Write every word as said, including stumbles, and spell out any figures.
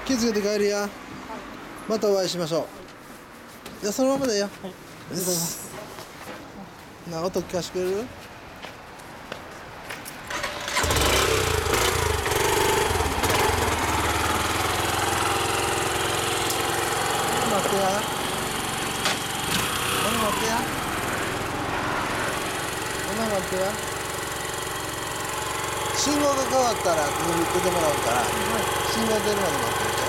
気をつけて帰るや。またお会いしましょう。じゃあそのままでよ。 はい、ありがとうございます。 な音聞かせてくれる？待ってや。これ待ってや。こんな待ってや。信号が変わったら出てもらうから、信号出るまで待ってる。